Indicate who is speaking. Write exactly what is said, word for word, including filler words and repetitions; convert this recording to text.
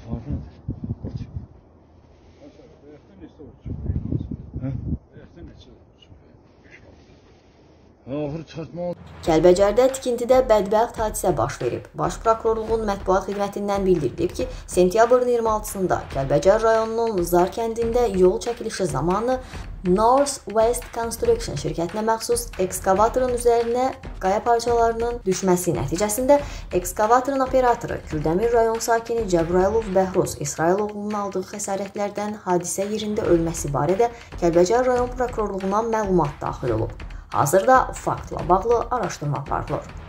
Speaker 1: farklıdır.
Speaker 2: Kəlbəcərdə tikintidə bədbəxt hadisə baş verib. Baş prokurorluğun mətbuat xidmətindən bildirilib ki, sentyabrın iyirmi altısında Kəlbəcər rayonunun Zar kəndində yol çəkilişi zamanı North West Construction şirkətinə məxsus ekskavatorun üzərinə qaya parçalarının düşməsi nəticəsində ekskavatorun operatoru Kürdəmir rayon sakini Cəbrayılov Bəhruz İsrailoğlu'nun aldığı xəsarətlərdən hadisə yerində ölməsi barədə Kəlbəcər rayon prokurorluğuna məlumat daxil olub. Hazırda faktla bağlı araşdırma aparılır.